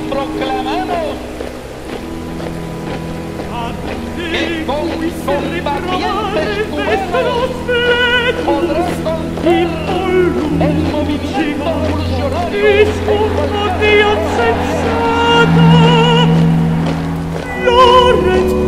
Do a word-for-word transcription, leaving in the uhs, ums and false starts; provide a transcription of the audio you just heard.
proclamamos que con combatientes cubanos podrá contar el movimiento revolucionario en cualquier